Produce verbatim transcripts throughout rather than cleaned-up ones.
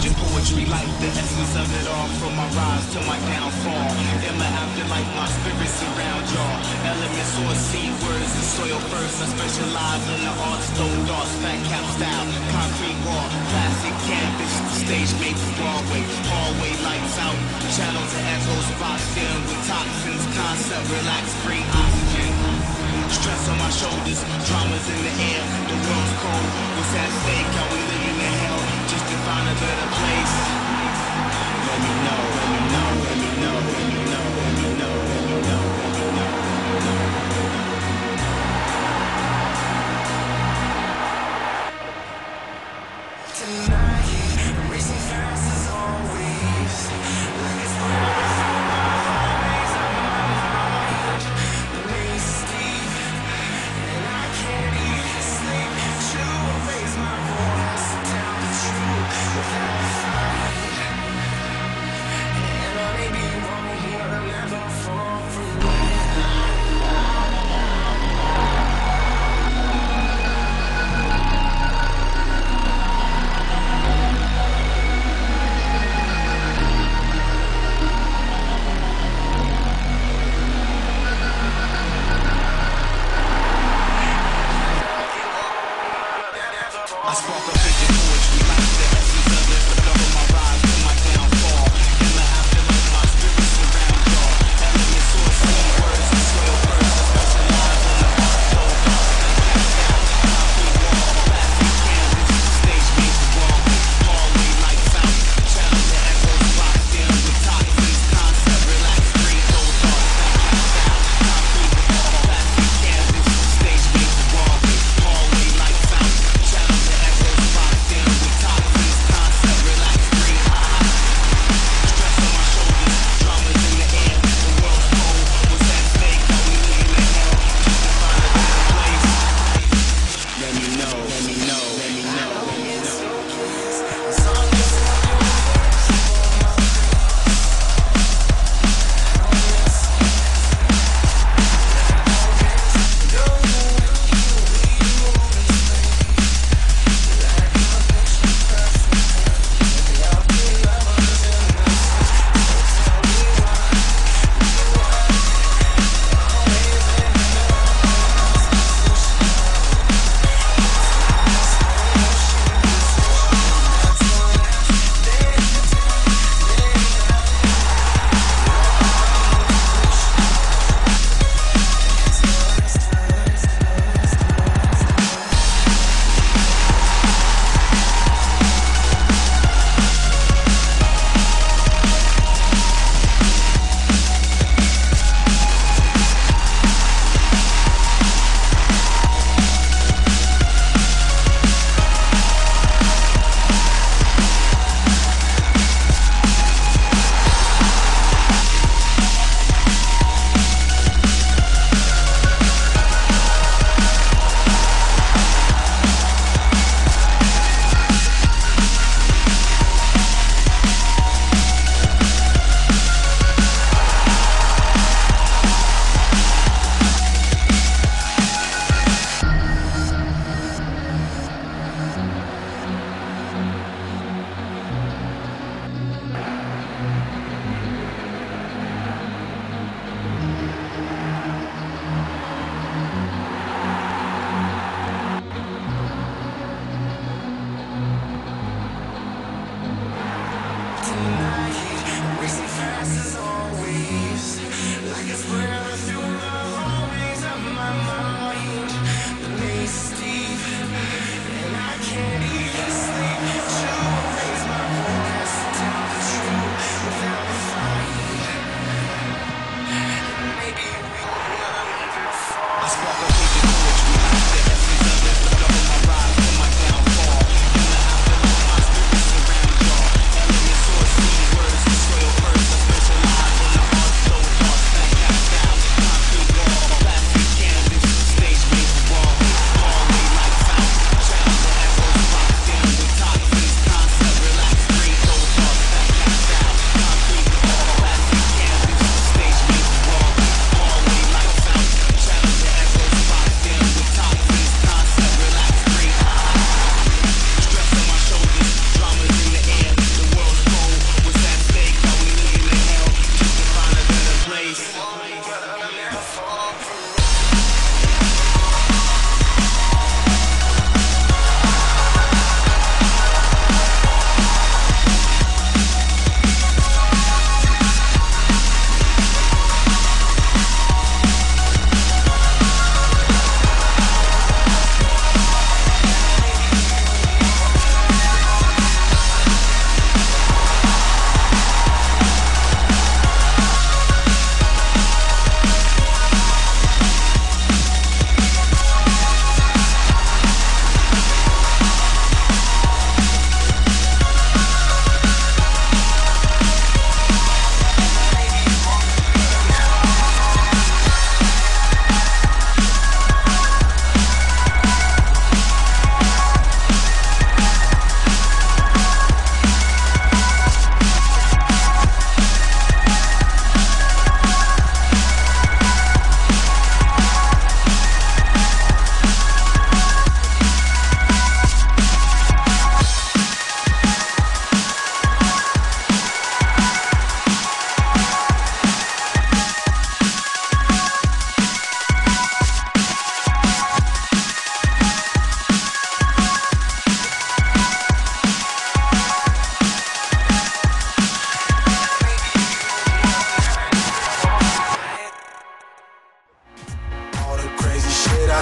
paging poetry like the essence of it all, from my rise to my downfall. In my afterlife, my spirit surround y'all. Elements or seed words and soil first. I specialize in the art, stone dark, fat cap style, concrete wall, plastic canvas, stage made for Broadway, hallway lights out, channels and echoes boxed in with toxins, concept, relax, free oxygen. Stress on my shoulders, dramas in the air, the world's cold, what's at stake, are we living in hell, just to find a better place? Let me know, let me know, let me know, let me know, let me know, let me know, let me know, let me know. Tonight, racing fast as always, like it's always always on my mind. The maze is deep, and I can't even sleep. To raise my voice, tell the truth without a fight. And I may be wrong, but I'll never fall from I spark a paging poetry like the essence of it, but double my rise to my downfall. In the afterlife, my spirit surround y'all. Elements or seed words and soil first. I specialize in the art, stone dark, fat cap style, concrete wall, plastic canvas, stage made for Broadway, hallway lights out, channels and echoes boxed in with toxins, concept, relax, free, stone dark, fat cap style, concrete wall, plastic canvas, stage made for Broadway, hallway lights out, channels and echoes boxed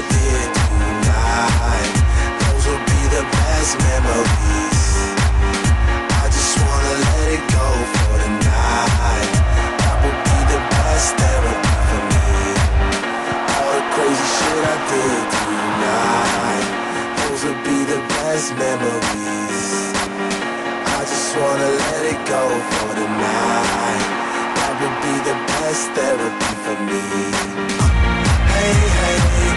did tonight, those will be the best memories. I just wanna let it go for the night. That would be the best therapy for me. All the crazy shit I did tonight, those would be the best memories. I just wanna let it go for the night. That would be the best therapy for me. Hey, hey,